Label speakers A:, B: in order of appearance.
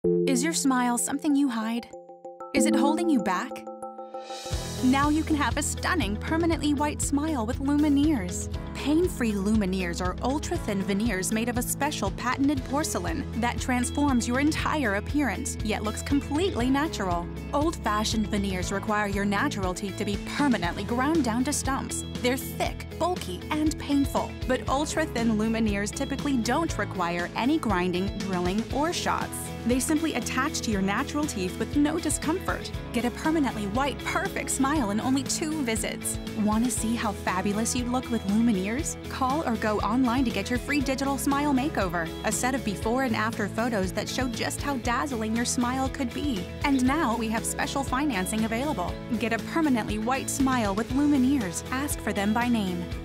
A: Is your smile something you hide? Is it holding you back? Now you can have a stunning, permanently white smile with Lumineers. Pain-free Lumineers are ultra-thin veneers made of a special patented porcelain that transforms your entire appearance, yet looks completely natural. Old-fashioned veneers require your natural teeth to be permanently ground down to stumps. They're thick, bulky, and painful. But ultra-thin Lumineers typically don't require any grinding, drilling, or shots. They simply attach to your natural teeth with no discomfort. Get a permanently white, perfect smile in only 2 visits. Want to see how fabulous you'd look with Lumineers? Call or go online to get your free digital smile makeover. A set of before and after photos that show just how dazzling your smile could be. And now we have special financing available. Get a permanently white smile with Lumineers. Ask for them by name.